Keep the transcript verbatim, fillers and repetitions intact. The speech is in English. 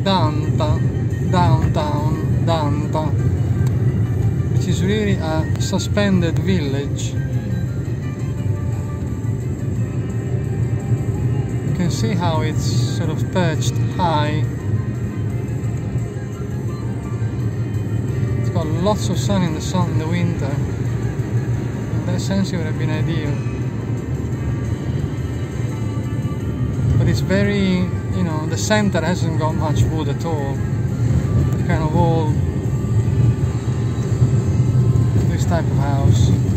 Danta, downtown, Danta, which is really a suspended village. You can see how it's sort of perched high. It's got lots of sun in the sun in the winter. In that sense it would have been ideal. But it's very, you know, the center hasn't got much wood at all. It's kind of all this type of house.